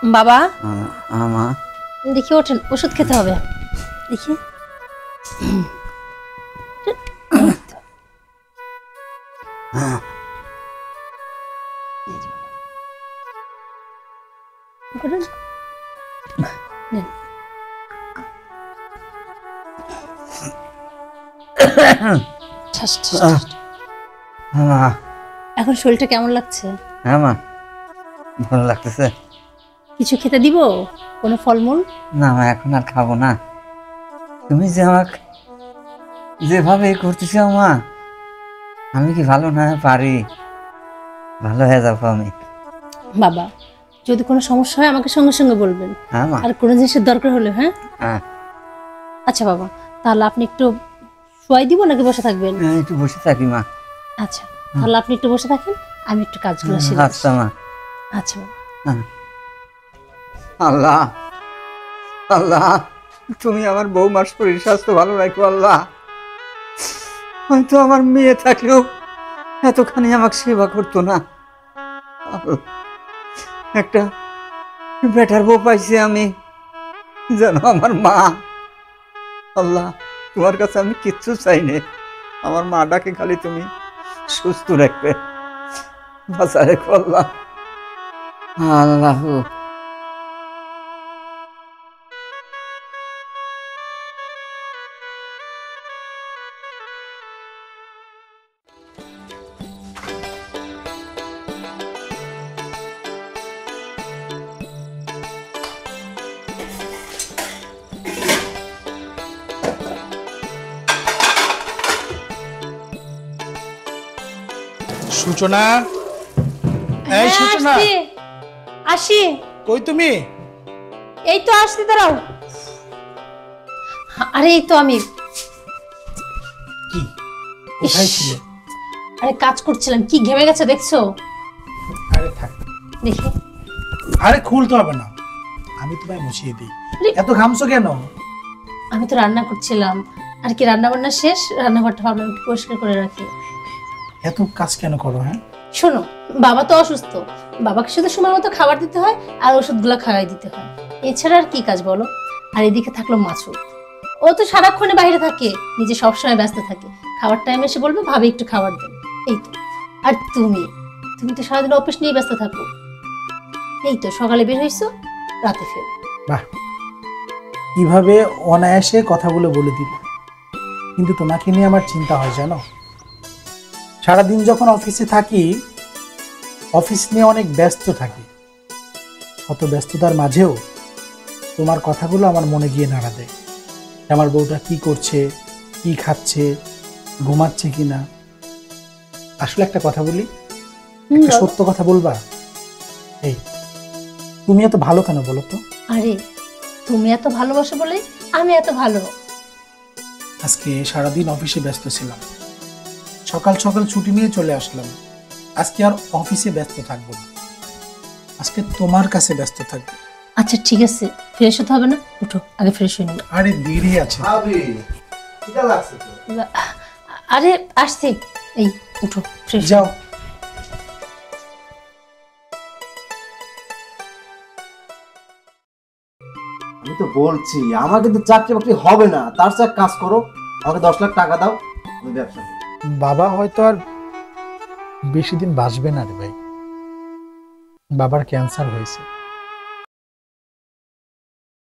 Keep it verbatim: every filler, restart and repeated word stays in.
বাবা মা দেখি ওঠেন, ওষুধ খেতে হবে। দেখি এখন শরীরটা কেমন লাগছে? হ্যাঁ মা ভালো লাগতেছে। কিছু খেতে দিব? কোনো ফলমূল? না মা এখন আর খাবো না। তুমি যে আমাকে যেভাবে করতেছো মা, আমি কি ভালো না পারি? ভালো হয়ে যাবো আমি। বাবা যদি কোনো সমস্যা হয় আমাকে সঙ্গে সঙ্গে বলবেন। হ্যাঁ মা। আর কোনো জিনিসের দরকার হলে। হ্যাঁ হ্যাঁ আচ্ছা বাবা, তাহলে আপনি একটু শোয়াই দিব নাকি বসে থাকবেন? একটু বসে থাকি মা। আচ্ছা তাহলে আপনি একটু বসে থাকেন, আমি একটু কাজগুলো সেরে আসি। আচ্ছা মা। আচ্ছা বাবা। আল্লাহ আল্লাহ তুমি আমার বৌমার শরীর স্বাস্থ্য ভালো রাখো আল্লাহ। হয়তো আমার মেয়ে থাকলেও এতখানি আমাকে সেবা করতো না। একটা বেটার বউ পাইছি আমি, যেন আমার মা। আল্লাহ তোমার কাছে আমি কিচ্ছু চাই না, আমার মাটাকে খালি তুমি সুস্থ রাখবে, বাঁচা রেখো আল্লাহ। আল্লাহ সূচনা, এই সূচনা, আসি। কই তুমি? এই তো আসতে দাঁড়াও। আরে এই তো আমি। কি কোথায় ছিলে? আরে কাজ করছিলাম। কি ঘেমে গেছে দেখছো? আরে থাক দেখি। আরে খুলতে হবে না, আমি তোমায় মুছিয়ে দিই। এত ঘামছো কেন? আমি তো রান্না করছিলাম, আর কি রান্না বান্না শেষ, রান্নাঘরটা ভাবলাম একটু পরিষ্কার করে রাখি। এত কাজ কেন করো? হ্যাঁ শোনো, বাবা তো অসুস্থ, বাবাকে শুধু সময় মতো খাবার দিতে হয় আর ওষুধগুলো খাওয়াই দিতে হয়, এছাড়া আর কি কাজ বলো? আর এদিকে থাকলো মাসুদ, ও তো সারাক্ষণে বাইরে থাকে, নিজে সবসময় ব্যস্ত থাকে, খাবার টাইম এসে বলবে ভাবি একটু খাবার দেন, এই তো। আর তুমি তুমি তো সারাদিন অফিস নিয়ে ব্যস্ত থাকো, এই তো সকালে বের হইছো, রাতে ফের। বাহ, কিভাবে অনায়াসে কথাগুলো বলে দিল। কিন্তু তোমাকে নিয়ে আমার চিন্তা হয় জানো, সারাদিন যখন অফিসে থাকি, অফিস নিয়ে অনেক ব্যস্ত থাকি, অত ব্যস্ততার মাঝেও তোমার কথাগুলো আমার মনে গিয়ে নাড়া দেয়। আমার বউটা কি করছে, কি খাচ্ছে, ঘুমাচ্ছে কিনা। আসলে একটা কথা বলি, একটা সত্য কথা বলবা? এই তুমি এত ভালো কেন বলো তো? আরে তুমি এত ভালোবাসো বলে আমি এত ভালো। আজকে সারাদিন অফিসে ব্যস্ত ছিলাম, সকাল সকাল ছুটি নিয়ে চলে আসলাম। আজকে আর অফিসে ব্যস্ত থাকবো না, আজকে তোমার কাছে ব্যস্ত থাকবো। আচ্ছা ঠিক আছে, ফ্রেশ হতে হবে না? উঠো আগে ফ্রেশ হয়ে নিই। আরে দেরি আছে। আরে আসছি, এই উঠো ফ্রেশ যাও। আমি তো বলছি আমার কিন্তু চাকরি বাকরি হবে না, তার চেয়ে কাজ করো, আমাকে দশ লাখ টাকা দাও, আমি ব্যবসা করি। বাবা হয়তো আর বেশি দিন বাঁচবে না রে ভাই, বাবার ক্যান্সার হয়েছে।